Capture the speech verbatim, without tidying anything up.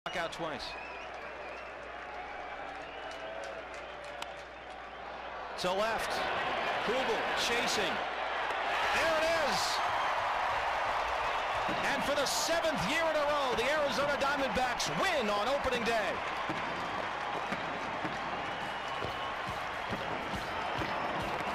Out twice. To left. Kugel chasing. There it is. And for the seventh year in a row, the Arizona Diamondbacks win on opening day.